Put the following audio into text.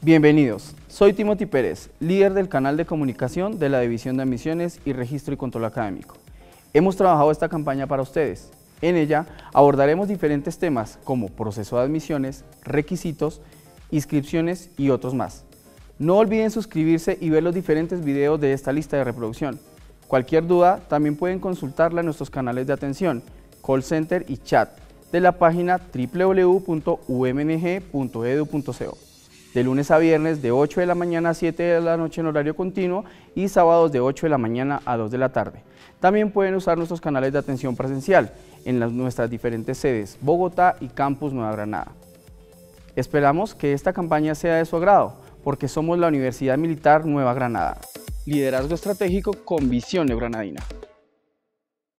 Bienvenidos, soy Timothy Pérez, líder del canal de comunicación de la División de Admisiones y Registro y Control Académico. Hemos trabajado esta campaña para ustedes. En ella abordaremos diferentes temas como proceso de admisiones, requisitos, inscripciones y otros más. No olviden suscribirse y ver los diferentes videos de esta lista de reproducción. Cualquier duda también pueden consultarla en nuestros canales de atención, call center y chat de la página www.umng.edu.co. De lunes a viernes de 8 de la mañana a 7 de la noche en horario continuo y sábados de 8 de la mañana a 2 de la tarde. También pueden usar nuestros canales de atención presencial en nuestras diferentes sedes, Bogotá y Campus Nueva Granada. Esperamos que esta campaña sea de su agrado, porque somos la Universidad Militar Nueva Granada. Liderazgo estratégico con visión neogranadina.